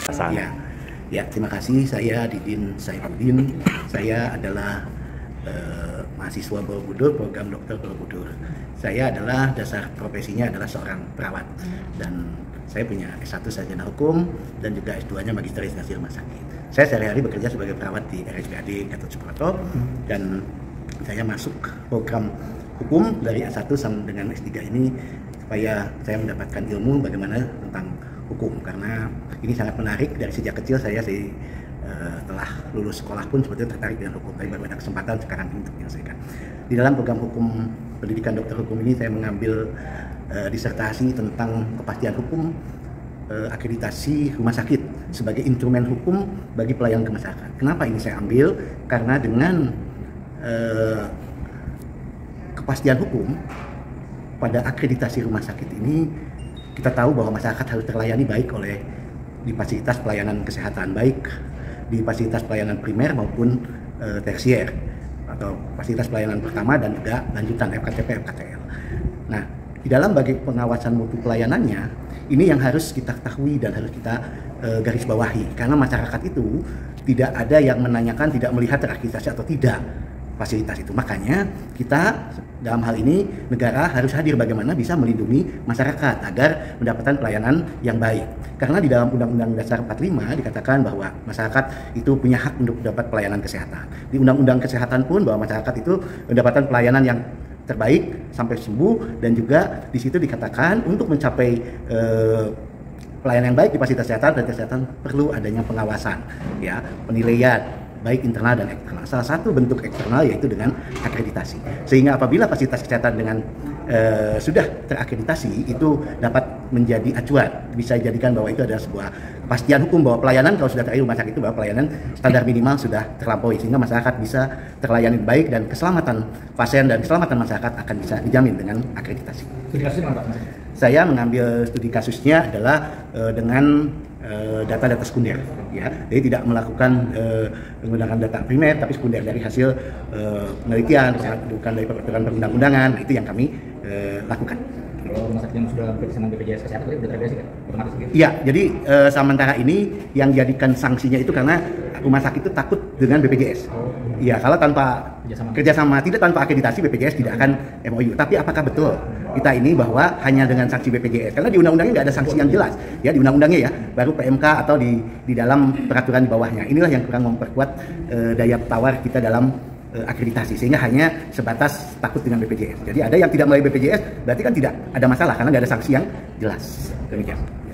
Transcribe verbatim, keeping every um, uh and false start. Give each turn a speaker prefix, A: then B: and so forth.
A: Ya, ya terima kasih. Saya Didin Saifuddin. Saya adalah uh, mahasiswa Borobudur, program dokter Borobudur. Saya adalah dasar profesinya adalah seorang perawat dan saya punya S satu sarjana hukum dan juga S dua-nya magister instansi rumah sakit. Saya sehari-hari bekerja sebagai perawat di R S P A D Gatot Subroto dan saya masuk program hukum dari S satu sampai dengan S tiga ini supaya saya mendapatkan ilmu bagaimana tentang hukum, karena ini sangat menarik. Dari sejak kecil saya sih uh, telah lulus sekolah pun sebetulnya tertarik dengan hukum, tapi baru ada kesempatan sekarang ini untuk menyelesaikan. Di dalam program hukum pendidikan dokter hukum ini saya mengambil uh, disertasi tentang kepastian hukum uh, akreditasi rumah sakit sebagai instrumen hukum bagi pelayanan ke masyarakat. Kenapa ini saya ambil? Karena dengan uh, kepastian hukum pada akreditasi rumah sakit ini kita tahu bahwa masyarakat harus terlayani baik oleh di fasilitas pelayanan kesehatan, baik di fasilitas pelayanan primer maupun e, tersier atau fasilitas pelayanan pertama dan juga lanjutan F K T P, F K T L. Nah, di dalam bagi pengawasan mutu pelayanannya ini yang harus kita ketahui dan harus kita e, garis bawahi, karena masyarakat itu tidak ada yang menanyakan tidak melihat terakreditasi atau tidak fasilitas itu. Makanya kita dalam hal ini negara harus hadir bagaimana bisa melindungi masyarakat agar mendapatkan pelayanan yang baik. Karena di dalam Undang-Undang Dasar empat puluh lima dikatakan bahwa masyarakat itu punya hak untuk mendapat pelayanan kesehatan. Di Undang-Undang Kesehatan pun bahwa masyarakat itu mendapatkan pelayanan yang terbaik sampai sembuh, dan juga di situ dikatakan untuk mencapai eh, pelayanan yang baik di fasilitas kesehatan dan kesehatan perlu adanya pengawasan, ya, penilaian baik internal dan eksternal. Salah satu bentuk eksternal yaitu dengan akreditasi. Sehingga apabila fasilitas kesehatan dengan e, sudah terakreditasi itu dapat menjadi acuan, bisa dijadikan bahwa itu adalah sebuah kepastian hukum bahwa pelayanan kalau sudah terakhir rumah sakit itu bahwa pelayanan standar minimal sudah terlampaui, sehingga masyarakat bisa terlayani baik dan keselamatan pasien dan keselamatan masyarakat akan bisa dijamin dengan akreditasi.
B: Studi kasusnya apa?
A: Saya mengambil studi kasusnya adalah e, dengan data-data sekunder, ya, jadi tidak melakukan uh, menggunakan data primer tapi sekunder dari hasil uh, penelitian, bukan dari peraturan perundang-undangan. Nah, itu yang kami uh, lakukan.
B: Kalau rumah sakit yang sudah bekerja dengan B P J S Kesehatan itu sudah terbiasa kan? Otomatis gitu?
A: Iya, jadi uh, sementara ini yang jadikan sanksinya itu karena rumah sakit itu takut dengan B P J S. Iya, oh. kalau tanpa kerjasama. kerjasama, tidak tanpa akreditasi B P J S tidak akan M O U. Tapi apakah betul kita ini bahwa hanya dengan sanksi B P J S? Karena di undang-undangnya nggak ada sanksi yang jelas, ya, di undang-undangnya ya, baru P M K atau di di dalam peraturan di bawahnya. Inilah yang kurang memperkuat uh, daya tawar kita dalam uh, akreditasi, sehingga hanya sebatas takut dengan B P J S. Jadi ada yang tidak melalui B P J S, berarti kan tidak ada masalah karena nggak ada sanksi yang jelas. Demikian.